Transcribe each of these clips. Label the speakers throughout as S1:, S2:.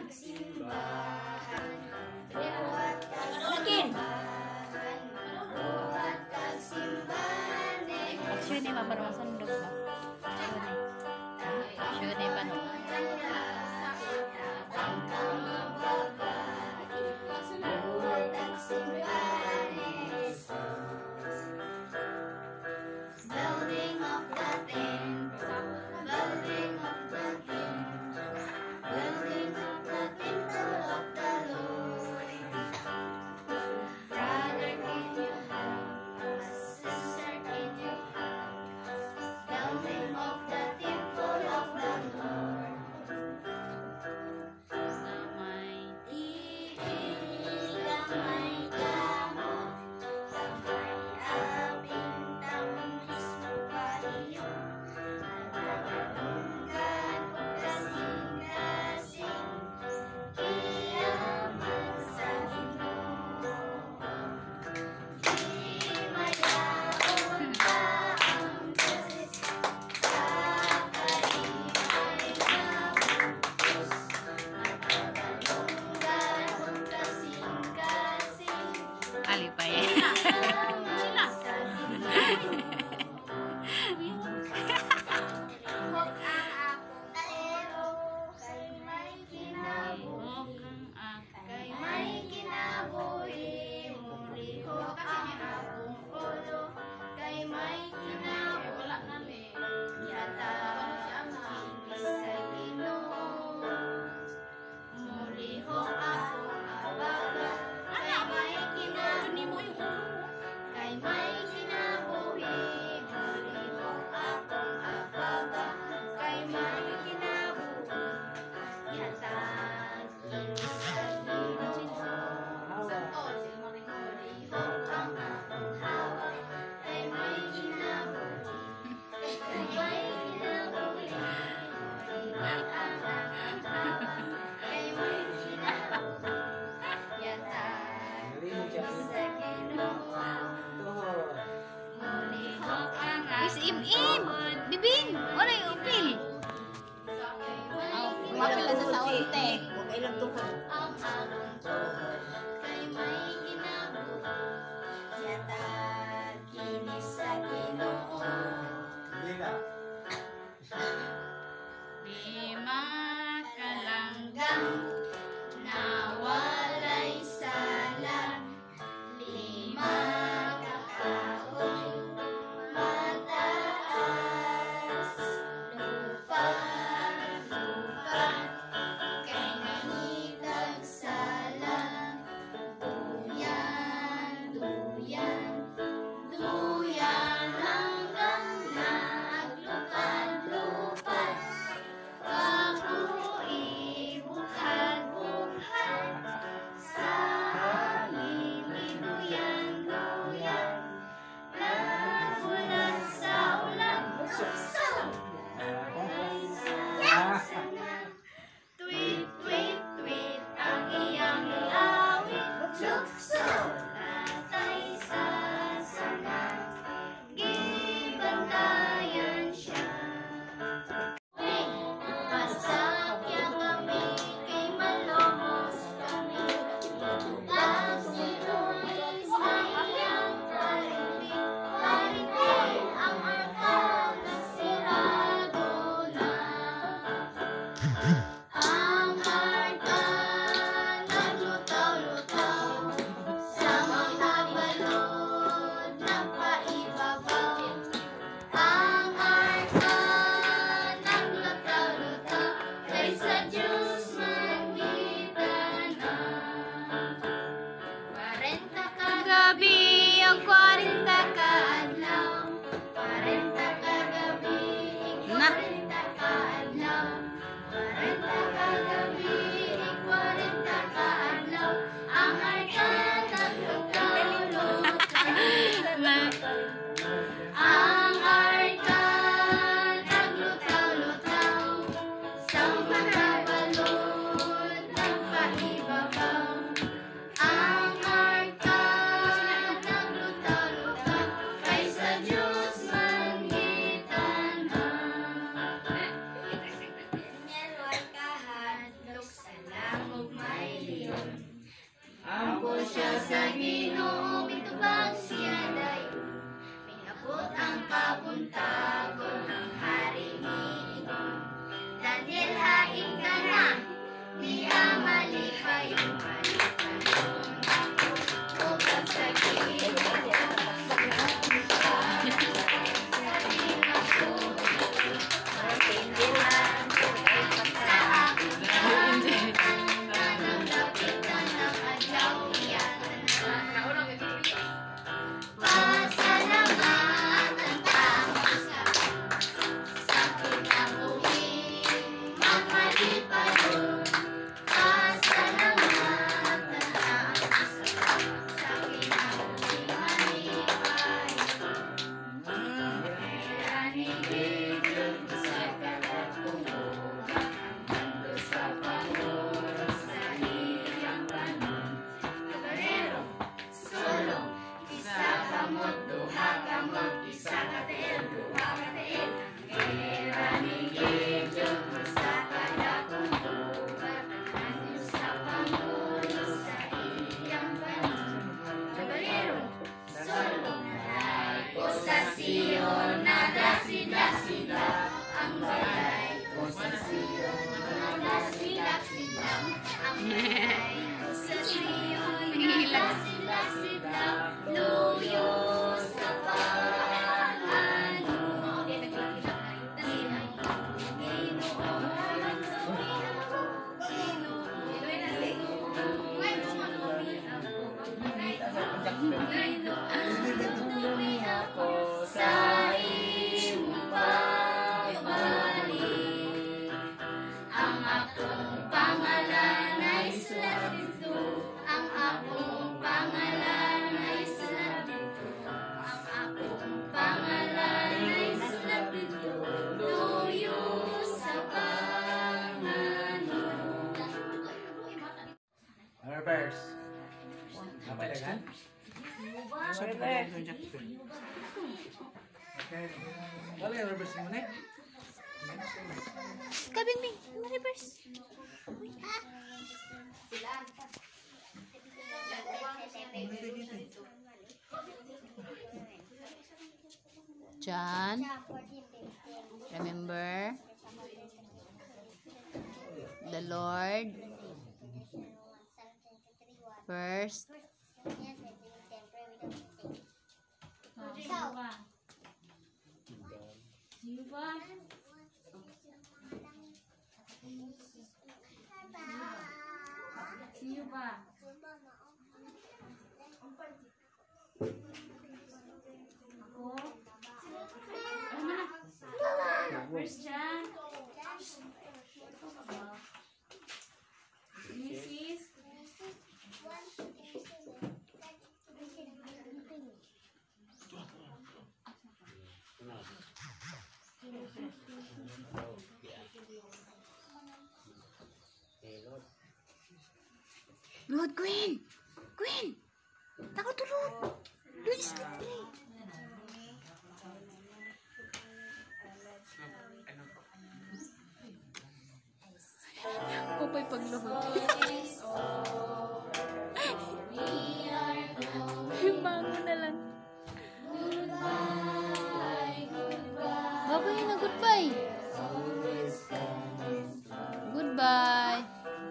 S1: simbahan, buhat kag simbahan, buhat kag simbahan.
S2: Aksyon ni mabarwa sandok ba? Aksyon ni pa no.
S1: Building of the tent, building of the tent, building of the temple of the Lord. Brother, can you help us? Sister, can you help us? Building of the temple of the Lord. Gamay kamo, gamay abing taon mismo paliyo. Albalunggan o kasing-kasing, kiyaman sa Ginoo. Di mayaon pa ang Diyos, sa kalimay na bugos. Albalunggan o kasing-kasing,
S2: Alipay.
S1: kiyaman sa Ginoo. Hok ang akong talero, kay may kinabuhi. Kay may kinabuhi, mulihok ang akong ulo. Kay may kinabuhi, yata kinis sa Ginoo. Mulihok akong abaga, kay may kinabuhi. Kay may kinabuhi, mulihok akong abaga. Kay may kinabuhi, yata kinis sa Ginoo. Mulihok ang akong hawak, kay may kinabuhi. Kay may kinabuhi, mulihok ang akong hawak, kay may kinabuhi. Yata kinis sa Ginoo. Mulihok ang
S2: Is im-im. Bibing. Wala yung upil. Mapil na sa unte.
S3: Huwag ay lang tukad.
S1: ang akong tuhod, kay may kinabuhi. Yata kinis sa Ginoo.
S3: Hindi na.
S2: Lima
S1: Kalanggang nawalay sala, lima kakaon mataas. Lupa, lupa, kay nangitag sala, Sa siyon
S2: Hilang.
S1: lasid-lasid lang, luyo sa pag-ano. Dinudumi ako sa iyong pagbalik. Ang akong pangalan ay sulat dito. Ang akong pangalan ay sulat dito. Ang akong pangalan ay sulat dito. Luyo sa pangano.
S3: Reverse. Apa lagi? Okay. Wala yung reverse mo na.
S2: Kabing-bing. Ma-reverse. John, remember the Lord first.
S1: First John. Mrs.
S2: Lord, Queen! Queen! Takot to Lord! Lord, sleep play. Kupay pagluhod. Bango na lang. Babay na, goodbye. Goodbye.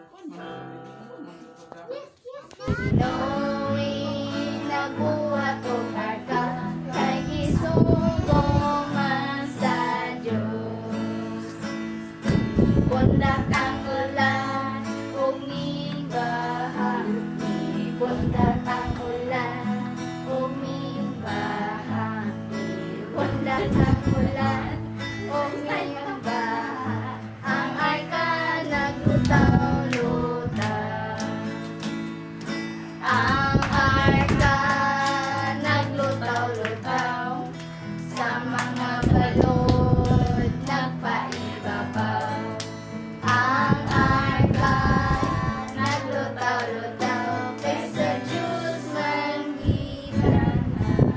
S1: Knowing nabuhat ko karga kay gisugong man sa Diyos. Pundak ang ulan ug mimbaha, pundak ang ulan ug mimbaha, pundak ang ulan ug mimbaha. Ang arka naglutaw-lutaw. Ang arka naglutaw-lutaw sa mga balod nagpaibabaw. Ang arka naglutaw-lutaw kay sa Diyos man gitanaw.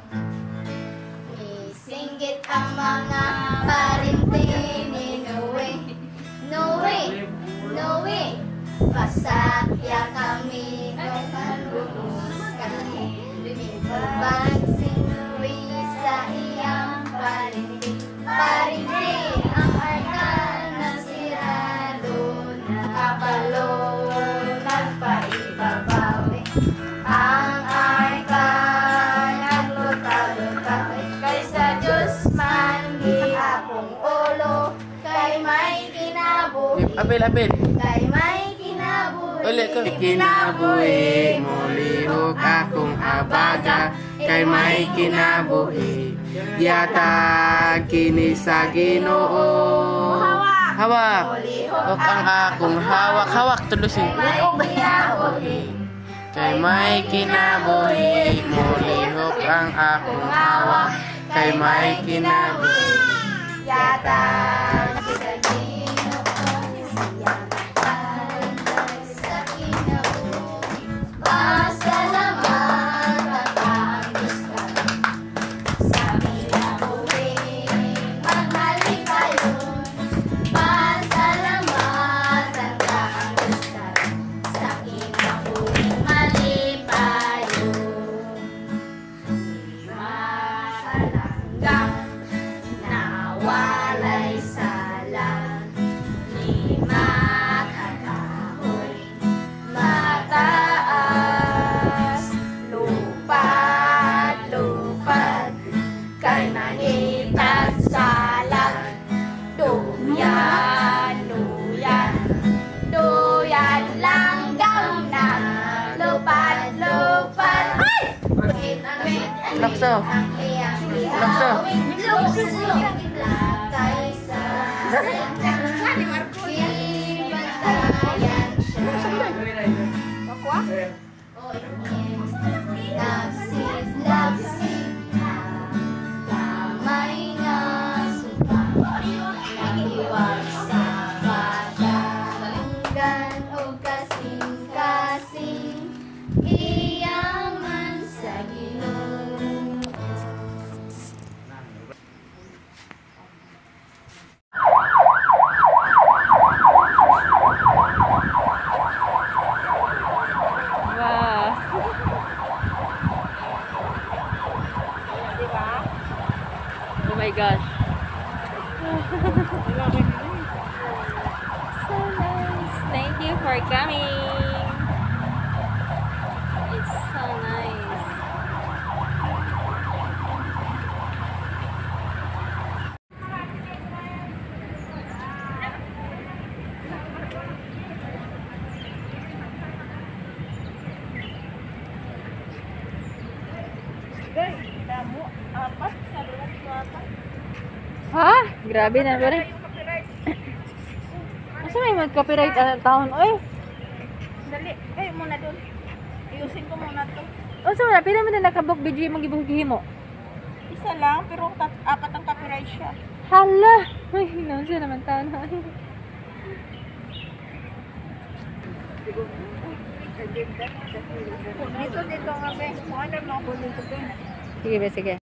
S1: Isinggit ang mga parinting ni Noe. Noe, Noe, pasakya kami kalulus kami. Bansing Noe sa iyang parinting. Parinting ang arka nasirado na kabalo nagpaibabaw. Ang arka naglutaw-lutaw kay sa Diyos man gihapong ulo. Kay may kinabuhi,
S4: Apil.
S1: kay may kinabuhi.
S4: Ulit ko. Kinabuhi, mulihok akong abaga, kay may kinabuhi. Yata kini sa Ginoo. Hawak. Hawak ang akong hawak. Hawak tulusin.
S1: May kinabuhi,
S4: Kay may kinabuhi, mulihok ang akong hawak, kay may kinabuhi.
S1: yata sa Ginoo siya ay sa kinabuhi. Pasalamat ang Diyos ka sa kinabuhi. Maghalipayon. Pasalamat ang Diyos ka sa kinabuhi. Malipayon. Masalanggang nawalay sala, lima
S4: Lukso.
S1: Ang iyang
S4: Lukso.
S1: ihawin lakay sa Ibantayan siya. Lapsit kamay nga suka nagiwag sa bata balinggan o kasing-kasing iyaman sa Ginoo.
S2: Wow. Oh my gosh. So nice. Thank you for coming. It's so nice. Ha? Grabe na ba rin? Asa may mag-copyright taon? Oy!
S5: Dali, kayo muna doon. Ayusin ko muna to.
S2: O sa wala, pila mo na nakabook video yung magibuhihi mo?
S5: Isa lang, pero apat ang copyright siya.
S2: Hala! Ay, naman siya naman taon na.
S5: Dito nga, be. Mukha na mga bunin ko, be.
S2: Sige ba, sige.